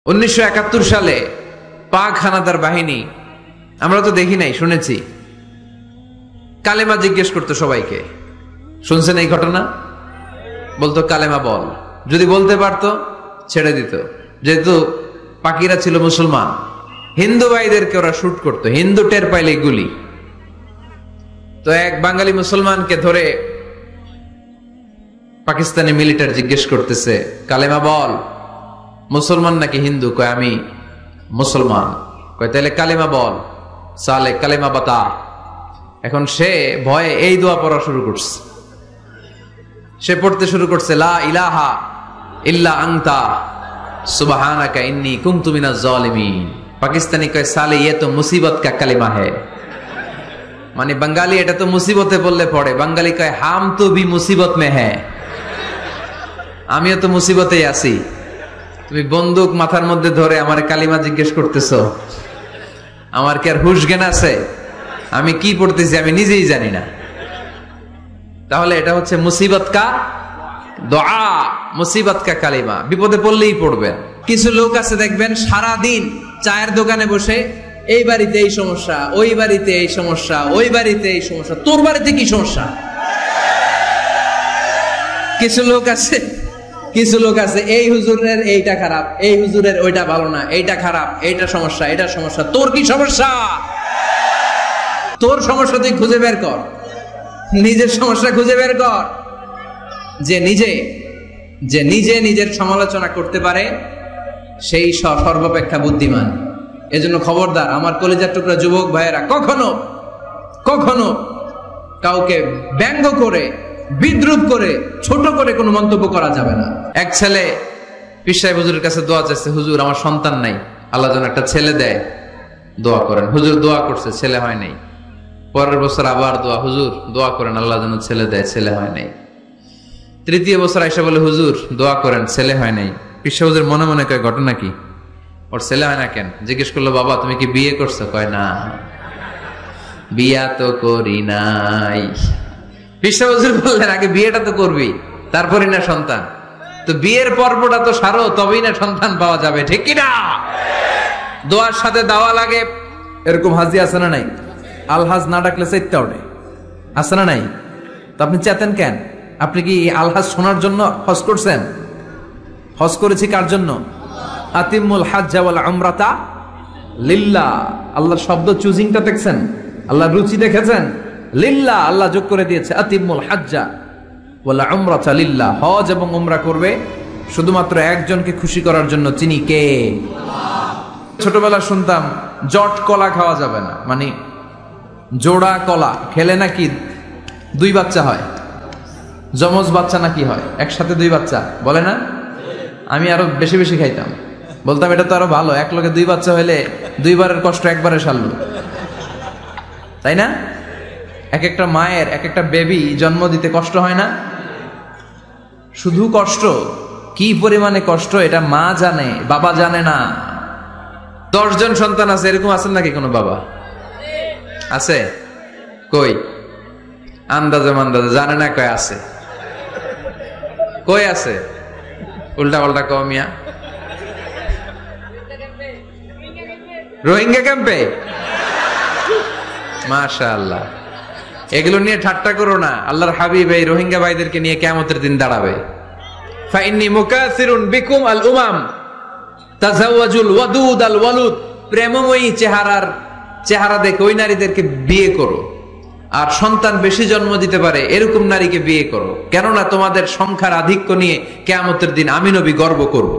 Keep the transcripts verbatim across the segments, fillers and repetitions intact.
উনিশশো একাত্তর সালে পাক হানাদার বাহিনী, আমরা তো দেখি নাই, শুনেছি, কালেমা জিজ্ঞেস করতো সবাইকে। শুনছেন এই ঘটনা? বলতো কালেমা বল, যদি বলতে পারতো ছেড়ে দিত। যেহেতু পাকিরা ছিল মুসলমান, হিন্দু ভাইদেরকে ওরা শুট করতো, হিন্দু টের পাইলে গুলি। তো এক বাঙালি মুসলমানকে ধরে পাকিস্তানি মিলিটারি জিজ্ঞেস করতেছে, কালেমা বল, মুসলমান নাকি হিন্দু? কয় আমি মুসলমান। কয় তাহলে কালেমা বল, সালে কালেমা বাতা। এখন সে ভয়ে এই দোয়া পড়া শুরু করছে, সে পড়তে শুরু করছে, লা ইলাহা ইল্লা আনতা সুবহানাকা ইন্নী কুনতু মিনাজ জালিমিন। পাকিস্তানি কয় সালে ये तो मुसीबत का कलिमा है, মানে বাঙালি এটা তো মুসিবতে বললে পড়ে। বাঙালি কয় হাম তো ভি মুসিবত মে হ্যাঁ, আমিও তো মুসিবতেই আছি। তুমি বন্দুক মাথার মধ্যে ধরে আমার কালিমা জিজ্ঞেস করতেছো, আমার কি আর হুশ জ্ঞান আছে? আমি কি পড়তেছি আমি নিজেই জানি না। তাহলে এটা হচ্ছে মুসিবত কা দোয়া, মুসিবত কা কালিমা, বিপদে পড়লেই পড়বেন। কিছু লোক আছে দেখবেন সারা দিন চায়ের দোকানে বসে, এই বাড়িতে এই সমস্যা, ওই বাড়িতে এই সমস্যা, ওই বাড়িতে এই সমস্যা, তোর বাড়িতে কি সমস্যা? কিছু লোক আছে কিছু লোক আছে এই হুজুরের এইটা খারাপ, এই হুজুরের ওইটা ভালো না, এইটা খারাপ, এইটা সমস্যা, এইটা সমস্যা। তোর কি সমস্যা? তোর সমস্যা তুই খুঁজে বের কর, নিজের সমস্যা খুঁজে বের কর। যে নিজে যে নিজে নিজের সমালোচনা করতে পারে সেই সর্বাপেক্ষা বুদ্ধিমান। এজন্য খবরদার আমার কলিজার টুকরা যুবক ভাইয়েরা, কখনো কখনো কাউকে ব্যঙ্গ করে, বিদ্রুপ করে, ছোট করে কোনো মন্তব্য করা যাবে না। এক ছেলে পীর সাহেব হুজুরের কাছে দোয়া চাইছে, হুজুর আমার সন্তান নাই, আল্লাহ যেন একটা ছেলে দেয়, দোয়া করেন। হুজুর দোয়া করছে, ছেলে হয় নাই। পরের বছর আবার দোয়া, হুজুর দোয়া করেন আল্লাহ যেন ছেলে দেয়, ছেলে হয় নাই। তৃতীয় বছর আইসা বলে, হুজুর দোয়া করেন, ছেলে হয় নাই। পীর সাহেব হুজুর মনে মনে কয়, ঘটনা কি? ওর ছেলে হয় না কেন? জিজ্ঞেস করলো, বাবা তুমি কি বিয়ে করছো? কয় না, বিয়া তো করি নাই। পীর সাহেব হুজুর বললেন, আগে বিয়েটা তো করবি, তারপরই না সন্তান। তো বিয়ের পর্বটা তো সারো, তবেই না সন্তান পাওয়া যাবে, ঠিক কিনা? দোয়ার সাথে দাওয়া লাগে। এরকম হাজি আছে না নাই? আলহাজ না ডাকলে চাইতে ওঠে, আছে না নাই? তো আপনি চেতেন কেন? আপনি কি আলহাজ শোনার জন্য হজ করছেন? হজ করেছি কার জন্য? আতিমুল হাজ্জা ওয়াল উমরাতা লিল্লাহ। আল্লাহর শব্দ চুজিংটা দেখছেন? আল্লাহর রুচি দেখেছেন? লিল্লাহ, আল্লাহ যোগ করে দিয়েছে আতিমুল হাজ্জা ওয়াল উমরাতা লিল্লাহ। হজ এবং উমরা করবে শুধুমাত্র একজনকে খুশি করার জন্য। তিনি কে? ছোটবেলা শুনতাম জট কলা খাওয়া যাবে না, মানে জোড়া কলা খেলে নাকি দুই বাচ্চা হয়, যমজ বাচ্চা নাকি হয়, একসাথে দুই বাচ্চা বলে না? আমি আরো বেশি বেশি খাইতাম, বলতাম এটা তো আরো ভালো, এক লগে দুই বাচ্চা হইলে দুইবারের কষ্ট একবারে সারল, তাই না? এক একটা মায়ের এক একটা বেবি জন্ম দিতে কষ্ট হয় না? শুধু কষ্ট, কি পরিমাণে কষ্ট এটা মা জানে, বাবা জানে না। দশজন সন্তান আছে, এরকম আছেন নাকি কোনো বাবা? আছে? কই আন্দাজে মান্দাজে জানে না, কয় আছে, কই আছে? উল্টা পাল্টা কও মিয়া। রোহিঙ্গা ক্যাম্পে? মাশাআল্লাহ। এগুলো নিয়ে ঠাট্টা করো না। আল্লাহর হাবিব এই রোহিঙ্গা ভাইদেরকে নিয়ে কিয়ামতের দিন দাঁড়াবে। ফাইন্নী মুকাসিরুন বিকুম আল উমাম তাজাওয়াজুল ওয়াদুদ আল ওয়ালুদ। প্রেমময়ী চেহারার চেহারা দেখে ওই নারীদেরকে বিয়ে করো, আর সন্তান বেশি জন্ম দিতে পারে এরকম নারীকে বিয়ে করো, কেননা তোমাদের সংখ্যার আধিক্য নিয়ে কিয়ামতের দিন আমি নবী গর্ব করব।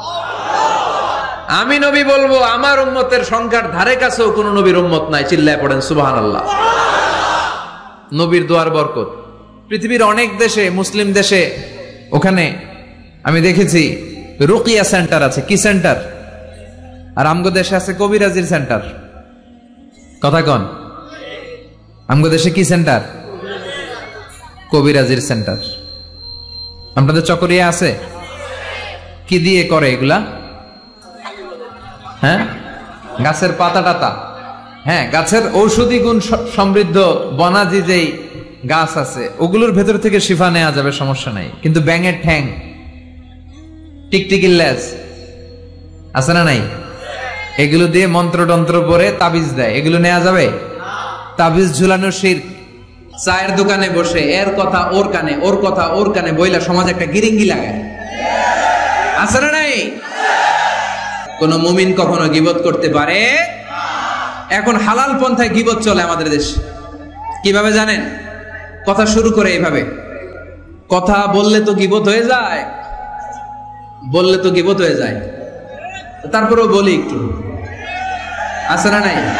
আমি নবী বলবো আমার উম্মতের সংখ্যার ধারে কাছেও কোন নবীর উম্মত নাই। চিল্লায় পড়েন সুবহানাল্লাহ। নবীর দোয়ার বরকত। পৃথিবীর অনেক দেশে, মুসলিম দেশে, ওখানে আমি দেখেছি রুকিয়া সেন্টার আছে। কি সেন্টার? আর আমগো দেশে আছে কবিরাজির সেন্টার। কথা কন, আমগো দেশে কি সেন্টার? কবিরাজির সেন্টার। আপনাদের চকরিয়া আছে? কি দিয়ে করে এগুলা? হ্যাঁ, গাছের পাতা টাতা, হ্যাঁ, গাছের ঔষধি গুণ সমৃদ্ধ বনাজি যেই গাছ আছে ওগুলোর ভেতর থেকে শিফা নেওয়া যাবে, সমস্যা নাই। কিন্তু ব্যাঙের ঠ্যাং, টিকটিকির লেজ, আছে না নাই? এগুলো দিয়ে মন্ত্র টন্ত্র পরে তাবিজ দেয়, এগুলো নেওয়া যাবে? তাবিজ ঝুলানো শিরক। চায়ের দোকানে বসে এর কথা ওর কানে, ওর কথা ওর কানে বইলা সমাজ একটা গিরিঙ্গি লাগায়, আছে না নাই? কোন মুমিন কখনো গীবত করতে পারে? এখন হালাল পন্থায় গীবত চলে আমাদের দেশে। কিভাবে জানেন? কথা শুরু করে এইভাবে, কথা বললে তো গীবত হয়ে যায়, বললে তো গীবত হয়ে যায়, তারপরেও বলি একটু, আছে না নাই?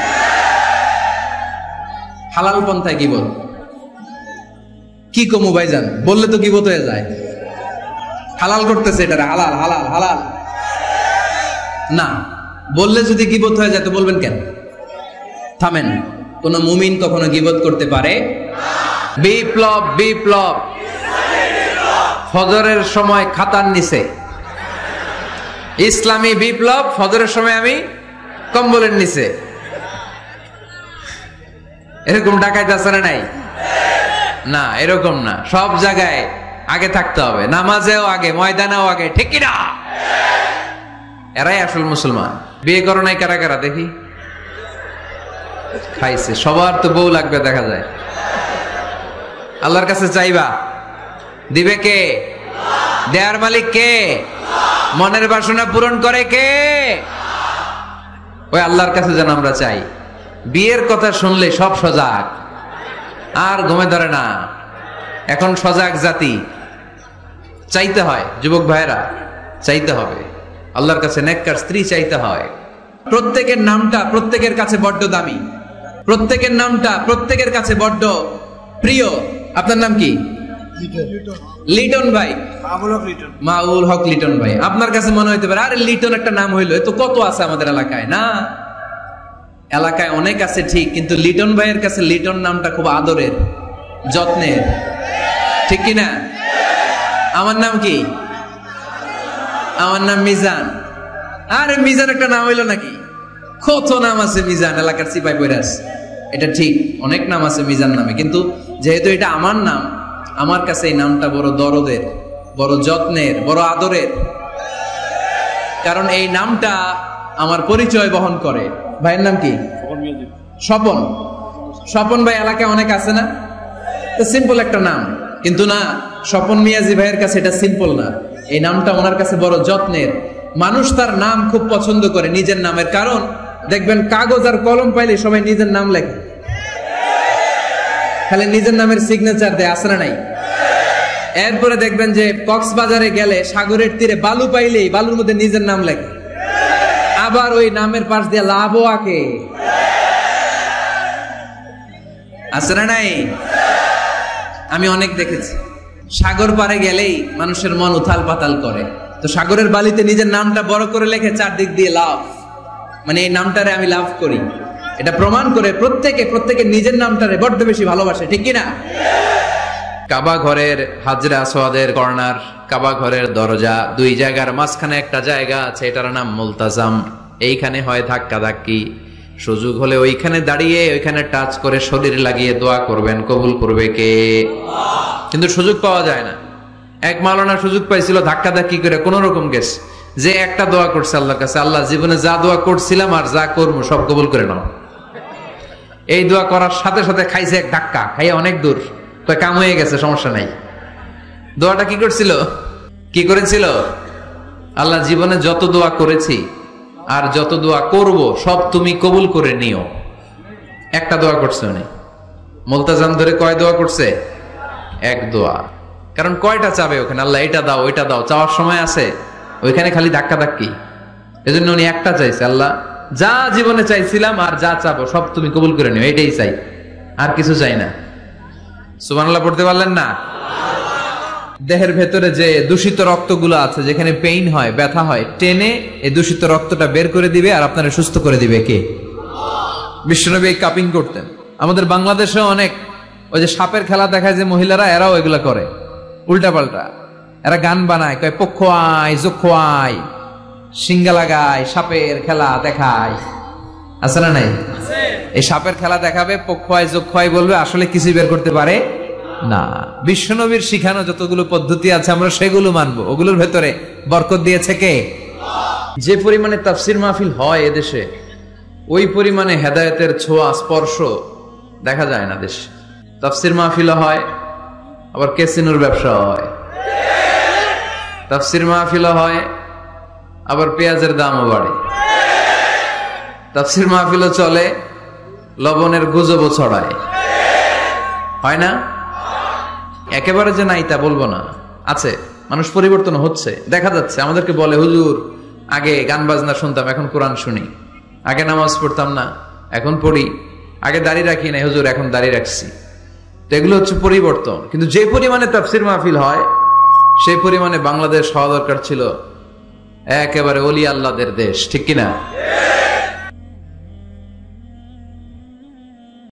হালাল পন্থায় গীবত কি কমু ভাইজান, বললে তো গীবত হয়ে যায়। হালাল করতেছে এটা, হালাল হালাল হালাল না, বললে যদি গীবত হয়ে যায় তো বলবেন কেন? থামেন। কোন মুমিন কখনো গীবত করতে পারে? বিপ্লব বিপ্লব ফজরের সময় খাতার নিচে, ইসলামী বিপ্লব ফজরের সময় আমি কম্বলের নিচে, এরকম ডাকাইতে আছে না নাই? না, এরকম না, সব জায়গায় আগে থাকতে হবে, নামাজেও আগে, ময়দানেও আগে, ঠিক কিনা? এরাই আসল মুসলমান। বিয়ে করো নাই কারা কারা দেখি? খাইছে। সবার তো বউ লাগবে দেখা যায়। আল্লাহর কাছে চাইবা, দিবে কে? দেয়ার মালিক কে? মনের বাসনা পূরণ করে কে? ওই আল্লাহর কাছে যেন আমরা চাই। বিয়ের কথা শুনলে সব সজাগ, আর ঘুমে ধরে না। এখন সজাগ জাতি, চাইতে হয়। যুবক ভাইরা, চাইতে হবে আল্লাহর কাছে, নেককার স্ত্রী চাইতে হয়। প্রত্যেকের নামটা প্রত্যেকের কাছে বড্ড দামি, প্রত্যেকের নামটা প্রত্যেকের কাছে বড্ড প্রিয়। আপনার নাম কি? লিটন ভাই, মাউল হক লিটন ভাই। আপনার কাছে মনে হইতে পারে আরে লিটন একটা নাম হইলো, এ তো কত আছে আমাদের এলাকায়। না, এলাকায় অনেক আছে ঠিক, কিন্তু লিটন ভাইয়ের কাছে লিটন নামটা খুব আদরের, যত্নের, ঠিক কিনা? আমার নাম কি? আমার নাম মিজান। আরে মিজান একটা নাম হইলো নাকি? কত নাম আছে মিজান, এলাকার সিপাই পয়রাস। এটা ঠিক, অনেক নাম আছে মিজান নামে, কিন্তু যেহেতু এটা আমার নাম, আমার কাছে এই নামটা বড় দরদের, বড় যত্নের, বড় আদরের। কারণ এই নামটা আমার পরিচয় বহন করে। ভাইয়ের নাম কি? স্বপন। স্বপন ভাই এলাকায় অনেক আছে না? সিম্পল একটা নাম, কিন্তু না, স্বপন মিয়াজি ভাইয়ের কাছে এটা সিম্পল না, এই নামটা ওনার কাছে বড় যত্নের। মানুষ তার নাম খুব পছন্দ করে, নিজের নামের। কারণ দেখবেন কাগজ আর কলম পাইলে সবাই নিজের নাম লেখে, খালি নিজের নামের সিগনেচার দেয়, আছে না নাই? এরপরে দেখবেন যে কক্সবাজারে গেলে সাগরের তীরে বালু পাইলেই বালুর মধ্যে নিজের নাম লেখে, আবার ওই নামের পাশ দিয়ে লাভও আঁকে, আছে না নাই? আমি অনেক দেখেছি, সাগর পারে গেলেই মানুষের মন উথাল পাতাল করে, তো সাগরের বালিতে নিজের নামটা বড় করে লেখে চারদিক দিয়ে লাভ, মানে এই নামটারে আমি লাভ করি। এটা প্রমাণ করে প্রত্যেকে প্রত্যেকে নিজের নামটারে বড্ড বেশি ভালোবাসে, ঠিক কিনা? কাবা ঘরের হাজরে আসওয়াদের কর্নার, কাবা ঘরের দরজা, দুই জায়গার মাঝখানে একটা জায়গা আছে, এটার নাম মুলতাজাম। এইখানে হয় ধাক্কা ধাক্কি, সুযোগ হলে ওইখানে দাঁড়িয়ে ওইখানে টাচ করে শরীর লাগিয়ে দোয়া করবেন, কবুল করবে কে? কিন্তু সুযোগ পাওয়া যায় না। এক মাওলানা সুযোগ পাইছিল ধাক্কা ধাক্কি করে কোন রকম গেছে, যে একটা দোয়া করছে আল্লাহর কাছে, আল্লাহ জীবনে যা দোয়া করছিলাম আর যা করবো সব কবুল করে নাও। এই দোয়া করার সাথে সাথে খাইছে এক ধাক্কা, খাইয়ে অনেক দূর, তো কাম হয়ে গেছে, সমস্যা নাই। দোয়াটা কি করছিল? কি করেছিল? আল্লাহ জীবনে যত দোয়া করেছি আর যত দোয়া করব সব তুমি কবুল করে নিও। একটা দোয়া করছে উনি, মুলতাজাম ধরে কয় দোয়া করছে? এক দোয়া। কারণ কয়টা চাবে ওখানে? আল্লাহ এটা দাও ওইটা দাও, চাওয়ার সময় আছে? ওইখানে খালি ধাক্কা ধাক্কি। এজন্য উনি একটা চাইছে, আল্লাহ যা জীবনে চাইছিলাম আর যা চাবো সব তুমি কবুল করে নিও, এটাই চাই, আর কিছু চাই না। সুবহানাল্লাহ পড়তে পারলেন না? দেহের ভেতরে যে দূষিত রক্তগুলো আছে, যেখানে পেইন হয়, ব্যথা হয়, টেনে এই দূষিত রক্তটা বের করে দিবে আর আপনারা সুস্থ করে দিবে কে? বিশ্বনবী এই কাপিং করতেন। আমাদের বাংলাদেশে অনেক ওই যে সাপের খেলা দেখায় যে মহিলারা, এরাও এগুলা করে উল্টা পাল্টা। এরা গান বানায়, কয় পক্ষ আয় যক্ষ আয়, সিঙ্গা লাগায়, সাপের খেলা দেখায়, আছে না নাই? এই সাপের খেলা দেখাবে, পক্ষ আয় যক্ষ আয় বলবে, আসলে কিছু বের করতে পারে না। বিশ্বনবীর শিখানো যতগুলো পদ্ধতি আছে আমরা সেগুলো মানবো, ওগুলোর ভেতরে বরকত দিয়েছে কে? যে পরিমাণে তাফসির মাহফিল হয় এদেশে, ওই পরিমাণে হেদায়েতের ছোঁয়া স্পর্শ দেখা যায় না দেশে। তাফসির মাহফিল হয়, আবার ক্যাসিনোর ব্যবসা হয়। তাফসির মাহফিল হয়, আবার পেঁয়াজের দামও বাড়ে। তাফসির মাহফিলও চলে, লবণের গুজবও ছড়ায়, হয় না? একেবারে যে নাই তা বলবো না, আছে। মানুষ পরিবর্তন হচ্ছে, দেখা যাচ্ছে। আমাদেরকে বলে, হুজুর আগে গান বাজনা শুনতাম, এখন কোরআন শুনি। আগে নামাজ পড়তাম না, এখন পড়ি। আগে দাড়ি রাখি না, হুজুর এখন দাড়ি রাখছি। তো এগুলো হচ্ছে পরিবর্তন। কিন্তু যে পরিমাণে তাফসির মাহফিল হয়, সেই পরিমাণে বাংলাদেশ হওয়া দরকার ছিল একেবারে ওলি আল্লাহদের দেশ, ঠিক কিনা?